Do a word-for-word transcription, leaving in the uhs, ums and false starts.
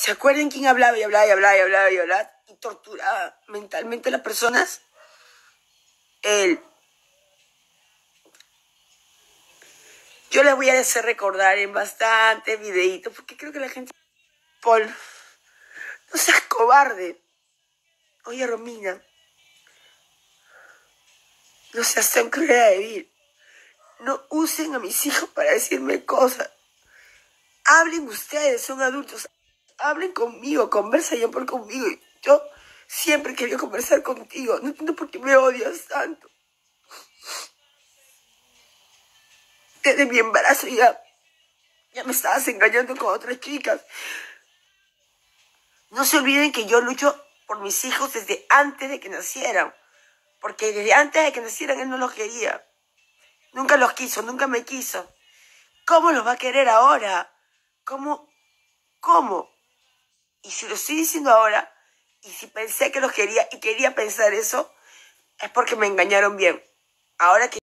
¿Se acuerdan quién hablaba y hablaba y hablaba y hablaba y hablaba y torturaba mentalmente a las personas? Él. Yo les voy a hacer recordar en bastantes videitos, porque creo que la gente... Paul, no seas cobarde. Oye, Romina, no seas tan cruel de vivir. No usen a mis hijos para decirme cosas. Hablen ustedes, son adultos. Hablen conmigo, conversa ya por conmigo. Yo siempre quería conversar contigo. No entiendo por qué me odias tanto. Desde mi embarazo ya, ya me estabas engañando con otras chicas. No se olviden que yo lucho por mis hijos desde antes de que nacieran. Porque desde antes de que nacieran él no los quería. Nunca los quiso, nunca me quiso. ¿Cómo los va a querer ahora? ¿Cómo? ¿Cómo? Y si lo estoy diciendo ahora, y si pensé que los quería y quería pensar eso, es porque me engañaron bien. Ahora que